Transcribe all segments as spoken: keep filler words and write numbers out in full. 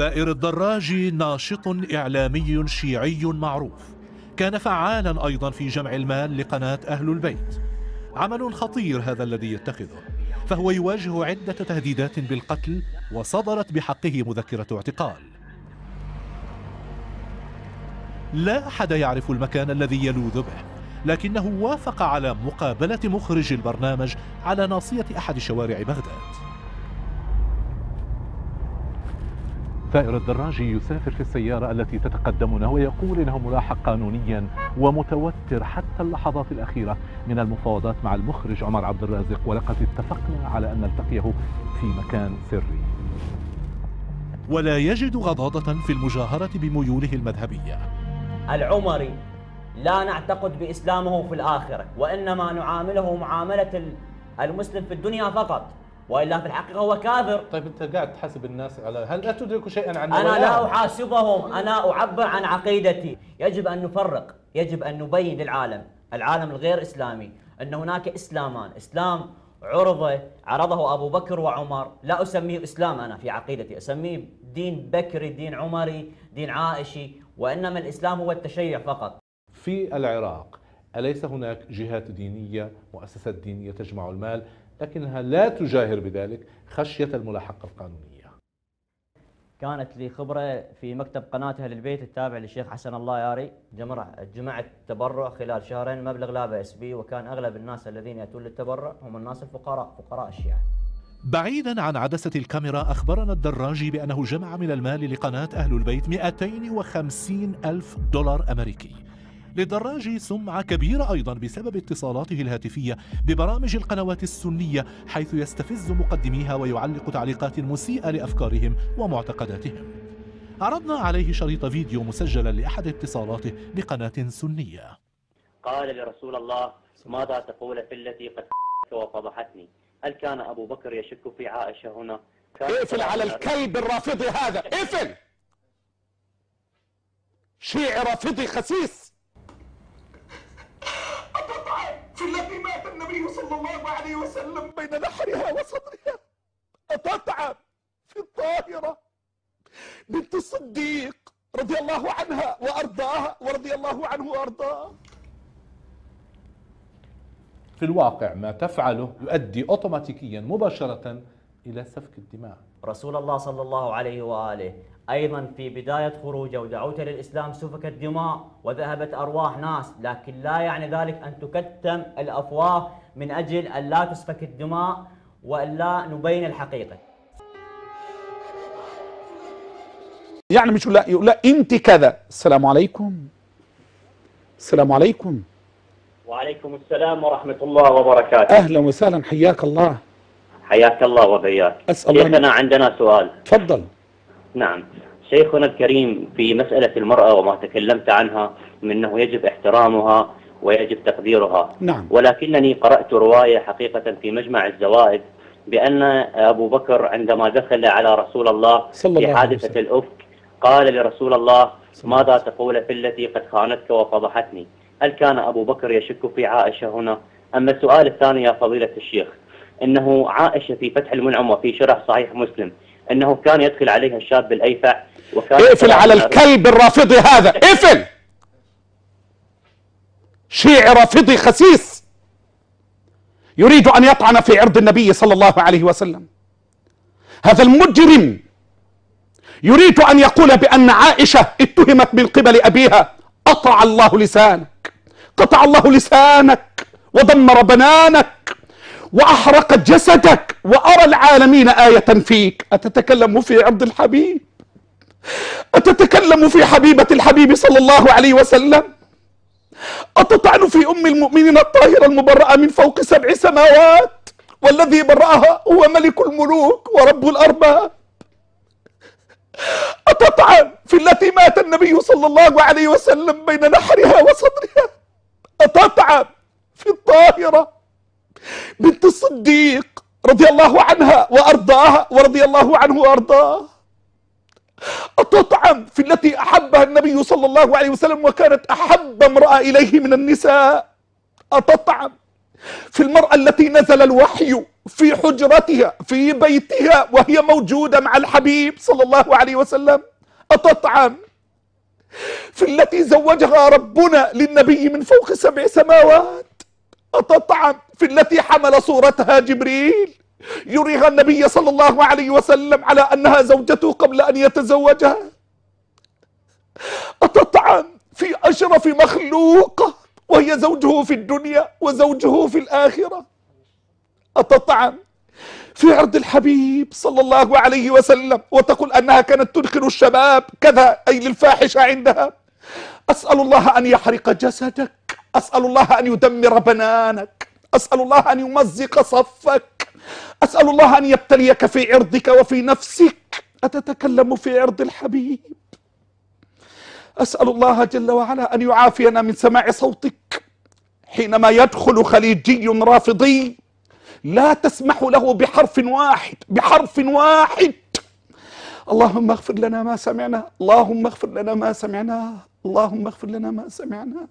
ثائر الدراجي ناشط إعلامي شيعي معروف، كان فعالا أيضا في جمع المال لقناة أهل البيت. عمل خطير هذا الذي يتخذه، فهو يواجه عدة تهديدات بالقتل، وصدرت بحقه مذكرة اعتقال. لا أحد يعرف المكان الذي يلوذ به، لكنه وافق على مقابلة مخرج البرنامج على ناصية أحد شوارع بغداد. ثائر الدراجي يسافر في السيارة التي تتقدمنا ويقول إنه ملاحق قانونيا ومتوتر حتى اللحظات الأخيرة من المفاوضات مع المخرج عمر عبد الرازق، ولقد اتفقنا على أن نلتقيه في مكان سري. ولا يجد غضاضة في المجاهرة بميوله المذهبية. العمري لا نعتقد بإسلامه في الآخرة، وإنما نعامله معاملة المسلم في الدنيا فقط، وإلا في الحقيقة هو كافر. طيب أنت قاعد تحاسب الناس على هل لا تدرك شيئا عن أنا لا أحاسبهم، أنا أعبر عن عقيدتي. يجب أن نفرق، يجب أن نبين للعالم، العالم الغير إسلامي، أن هناك إسلامان. إسلام عرضه عرضه أبو بكر وعمر، لا أسميه إسلام أنا في عقيدتي، أسميه دين بكري، دين عمري، دين عائشي، وإنما الإسلام هو التشيع فقط. في العراق أليس هناك جهات دينية، مؤسسات دينية تجمع المال، لكنها لا تجاهر بذلك خشية الملاحقة القانونية؟ كانت لي خبرة في مكتب قناة أهل البيت التابع للشيخ حسن الله ياري، جمعت تبرع خلال شهرين مبلغ لا بأس به، وكان أغلب الناس الذين يأتون للتبرع هم الناس الفقراء، فقراء الشيعة. بعيدا عن عدسة الكاميرا، أخبرنا الدراجي بأنه جمع من المال لقناة أهل البيت مئتين وخمسين ألف دولار أمريكي. للدراجي سمعة كبيرة أيضا بسبب اتصالاته الهاتفية ببرامج القنوات السنية، حيث يستفز مقدميها ويعلق تعليقات مسيئة لأفكارهم ومعتقداتهم. عرضنا عليه شريط فيديو مسجلا لأحد اتصالاته بقناة سنية. قال لرسول الله: ماذا تقول في التي قد وفضحتني؟ هل كان أبو بكر يشك في عائشة هنا؟ اقفل على الكلب الرافضي هذا، اقفل! شيعي رافضي خسيس. أتطعن في التي مات النبي صلى الله عليه وسلم بين نحرها وصدرها، أتطعن في الطاهرة بنت الصديق رضي الله عنها وأرضاها ورضي الله عنه وأرضاه. في الواقع ما تفعله يؤدي أوتوماتيكيا مباشرة إلى سفك الدماء. رسول الله صلى الله عليه وآله أيضا في بداية خروجه ودعوته للإسلام سفكت دماء وذهبت أرواح ناس، لكن لا يعني ذلك أن تكتم الأفواه من أجل أن لا تسفك الدماء وأن لا نبين الحقيقة. يعني مش لا يقول لا أنت كذا. السلام عليكم. السلام عليكم. وعليكم السلام ورحمة الله وبركاته. أهلا وسهلا، حياك الله. حياك الله وبياك. أسأل الله. شيخنا عندنا سؤال. تفضل. نعم شيخنا الكريم، في مسألة المرأة وما تكلمت عنها من أنه يجب احترامها ويجب تقديرها. نعم. ولكنني قرأت رواية حقيقة في مجمع الزوائد بأن أبو بكر عندما دخل على رسول الله في حادثة الأفك قال لرسول الله: ماذا تقول في التي قد خانتك وفضحتني؟ هل كان أبو بكر يشك في عائشة هنا؟ أما السؤال الثاني يا فضيلة الشيخ، إنه عائشة في فتح المنعم وفي شرح صحيح مسلم أنه كان يدخل عليها الشاب الأيفع وكان اقفل على الكلب الرافضي هذا، اقفل! شيعي رافضي خسيس يريد أن يطعن في عرض النبي صلى الله عليه وسلم. هذا المجرم يريد أن يقول بأن عائشة اتهمت من قبل أبيها. قطع الله لسانك، قطع الله لسانك ودمر بنانك وأحرق جسدك، وأرى العالمين آية فيك. أتتكلم في عرض الحبيب؟ أتتكلم في حبيبة الحبيب صلى الله عليه وسلم؟ أتطعن في أم المؤمنين الطاهرة المبرأة من فوق سبع سماوات، والذي برأها هو ملك الملوك ورب الأرباب. أتطعن في التي مات النبي صلى الله عليه وسلم بين نحرها وصدرها. أتطعن في الطاهرة بنت الصديق رضي الله عنها وأرضاها ورضي الله عنه وأرضاه. أتطعن في التي أحبها النبي صلى الله عليه وسلم وكانت أحب امرأة إليه من النساء. أتطعن في المرأة التي نزل الوحي في حجرتها في بيتها وهي موجودة مع الحبيب صلى الله عليه وسلم أتطعن في التي زوجها ربنا للنبي من فوق سبع سماوات؟ أتطعن في التي حمل صورتها جبريل يريها النبي صلى الله عليه وسلم على أنها زوجته قبل أن يتزوجها؟ أتطعن في أشرف مخلوقة وهي زوجه في الدنيا وزوجه في الآخرة؟ أتطعن في عرض الحبيب صلى الله عليه وسلم وتقول أنها كانت تدخل الشباب كذا، أي للفاحشة عندها؟ أسأل الله أن يحرق جسدك، أسأل الله أن يدمر بنانك، أسأل الله أن يمزق صفك، أسأل الله أن يبتليك في عرضك وفي نفسك. أتتكلم في عرض الحبيب؟ أسأل الله جل وعلا أن يعافينا من سماع صوتك حينما يدخل خليجي رافضي لا تسمح له بحرف واحد بحرف واحد. اللهم اغفر لنا ما سمعنا، اللهم اغفر لنا ما سمعنا، اللهم اغفر لنا ما سمعنا.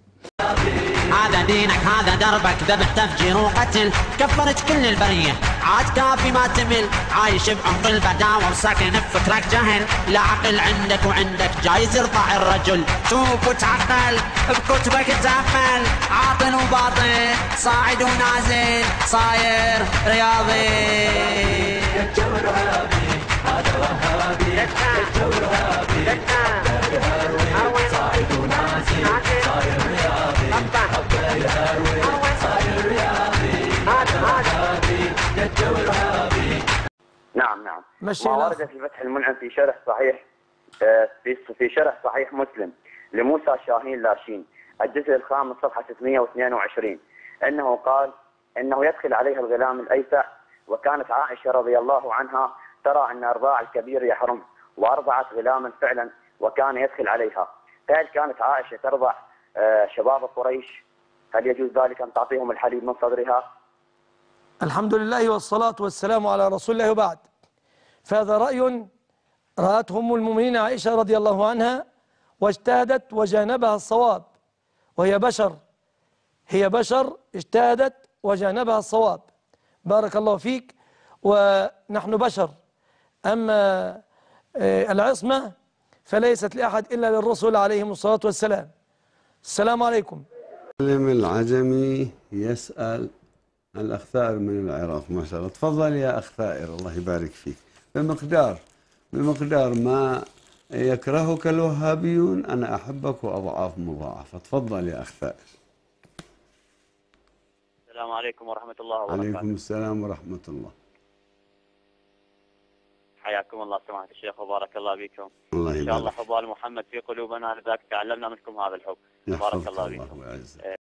هذا دينك هذا دربك، ذبح تفجير وقتل، كفرت كل البرية، عاد كافي ما تمل، عايش بعمق البداوة وساكن بفكرك جهل، لا عقل عندك وعندك جايز يرضع الرجل، شوف وتعقل بكتبك تأمل، عاطل وباطل صاعد ونازل صاير رياضي. يا وهابي هذا وهابي، يا وهابي هذا صاعد ونازل صاير رياضي، حبه يهروي صاير رياضي، هذا وهابي يا وهابي. نعم نعم ما ورد في فتح المنعم في شرح صحيح في في شرح صحيح مسلم لموسى شاهين لاشين الجزء الخامس صفحة ستمئة واثنين وعشرين انه قال انه يدخل عليها الغلام الايسع، وكانت عائشة رضي الله عنها ترى ان ارضاع الكبير يحرم، وارضعت غلاما فعلا وكان يدخل عليها، فهل كانت عائشة ترضع شباب قريش؟ هل يجوز ذلك ان تعطيهم الحليب من صدرها؟ الحمد لله والصلاة والسلام على رسول الله، وبعد، فهذا رأي رأته أم المؤمنين عائشة رضي الله عنها واجتهدت وجانبها الصواب، وهي بشر، هي بشر اجتهدت وجانبها الصواب، بارك الله فيك، ونحن بشر. أما العصمة فليست لأحد إلا للرسول عليهم الصلاة والسلام. السلام عليكم. العجمي يسأل الأخ ثائر من العراق ما شاء الله. تفضل يا أخ ثائر الله يبارك فيك. بمقدار بمقدار ما يكرهك الوهابيون أنا أحبك وأضعاف مضاعفة. تفضل يا أخ ثائر. السلام عليكم ورحمة الله وبركاته. عليكم السلام ورحمة الله. حياكم الله سماحة الشيخ وبارك الله بكم. الله يبارك. إن شاء الله حب آل محمد في قلوبنا، لذلك تعلمنا منكم هذا الحب. بارك الله بكم.